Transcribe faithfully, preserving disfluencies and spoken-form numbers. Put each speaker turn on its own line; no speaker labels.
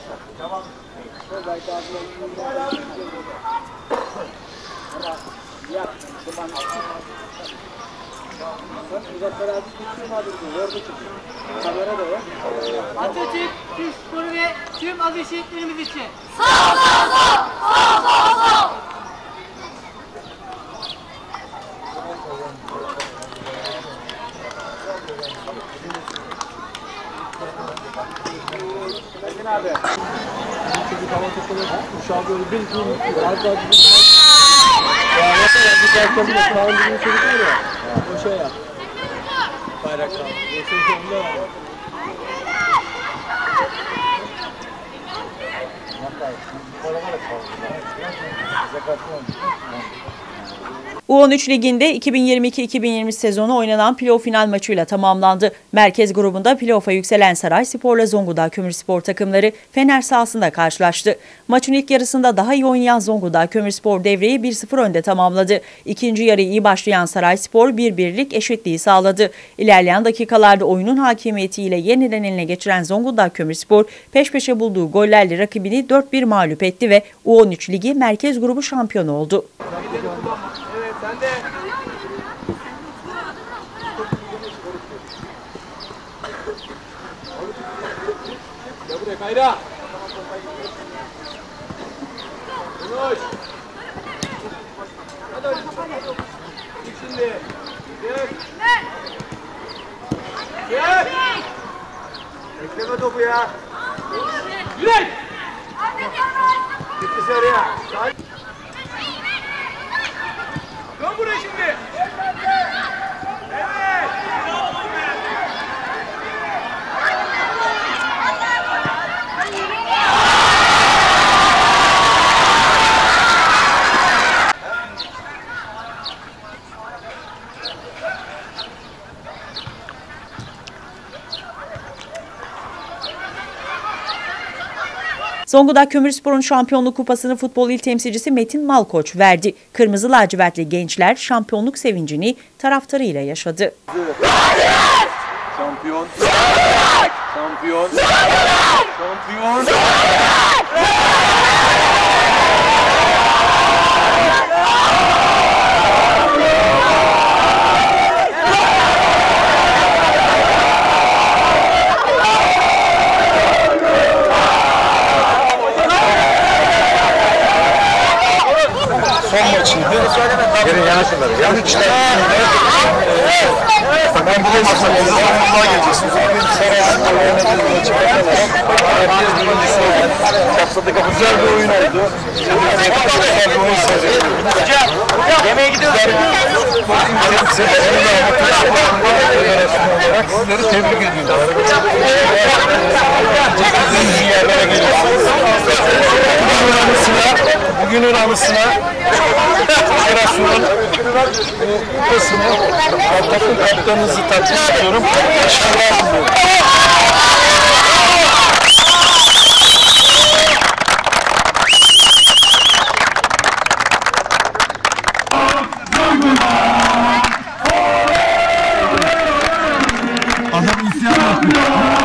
Atatürk, Türk sporu ve tüm aziz şehitlerimiz için.
Sağ sağ sağ! Sağ sağ sağ!
Metin abi. Çocuk hava topunu uşağı böyle bir gün az daha bir ya nasıl ya bir dakika bile sağın dibine çocuk var ya o şey yap bayraktan yesin sonunda var
U on üç Ligi'nde iki bin yirmi iki iki bin yirmi sezonu oynanan playoff final maçıyla tamamlandı. Merkez grubunda playoff'a yükselen Sarayspor'la Zonguldak Kömürspor takımları Fener sahasında karşılaştı. Maçın ilk yarısında daha iyi oynayan Zonguldak Kömürspor devreyi bir sıfır önde tamamladı. İkinci yarıyı iyi başlayan Sarayspor bir birlik eşitliği sağladı. İlerleyen dakikalarda oyunun hakimiyetiyle yeniden eline geçiren Zonguldak Kömürspor peş peşe bulduğu gollerle rakibini dört bir mağlup etti ve U on üç Ligi merkez grubu şampiyonu oldu.
Sen de. Gel buraya Kayra. Konuş. Hadi hadi. Çık şimdi. Gel. Gel. Bekleme topu ya. Yürü. Git dışarıya. Dön buraya şimdi. Evet.
Zonguldak Kömürspor'un şampiyonluk kupasını futbol il temsilcisi Metin Malkoç verdi. Kırmızı lacivertli gençler şampiyonluk sevincini taraftarıyla yaşadı.
Şampiyon. Şampiyon. Şampiyon.
Son maçıydı. Gelin yanaşınlar. Yanlış. Ben bulamazsam İstanbul'a geleceksiniz. Herkes birincisi oldu. Kapsadık ama güzel bir oyun oldu. Güzel bir oyun seyredelim. Hocam, yemeğe gidiyoruz. Sizleri tebrik ediyorum. İyi yerlere geliyorsunuz. Bugünün anısına, bugünün anısına Federasyonun kupasını, takım kaptanınızı takdim ediyorum. Başarılar diliyorum. Adam isyan yapıyor.